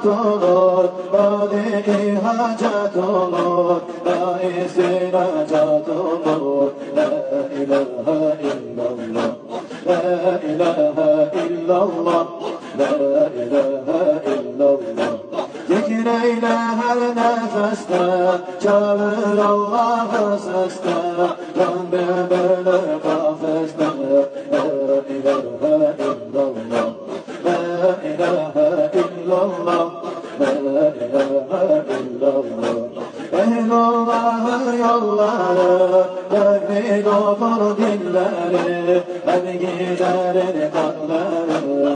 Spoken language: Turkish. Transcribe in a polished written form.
olur, badi hacet olur, baisi nacat olur. La ilahe illallah, la ilahe illallah, la ilahe illallah. Zikreyle her nefeste, çağır Allah'ı seste, Rabbe böyle kafeste. La ilahe illallah, la ilahe illallah, la ilahe illallah. Ehlullah'ın yolları, tevhid okur dilleri, hep giderin kalpleri.